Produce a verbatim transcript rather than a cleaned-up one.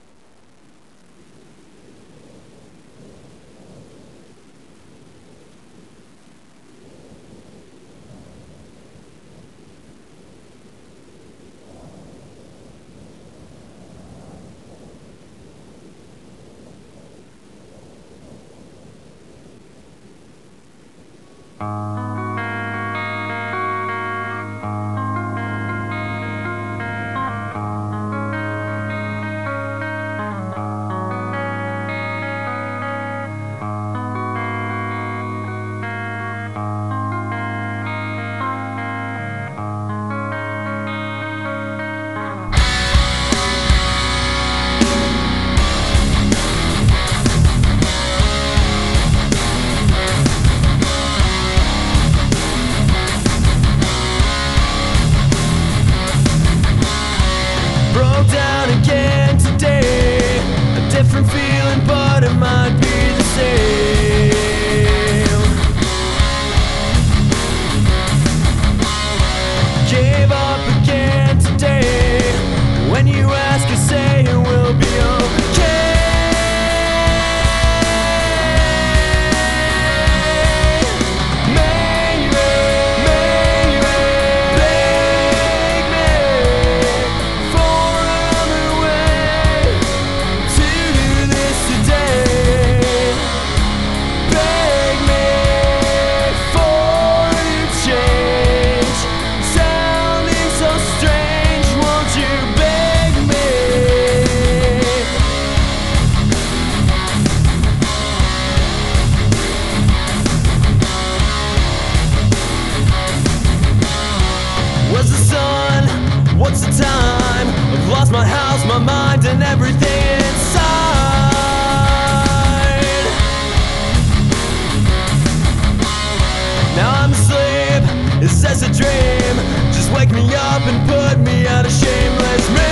Broke down again today. A different feeling, but it might be the same. Gave up again today. When you ask, I say it will be okay. Where's the sun? What's the time? I've lost my house, my mind, and everything inside. Now I'm asleep, it's just a dream. Just wake me up and put me out of shameless misery.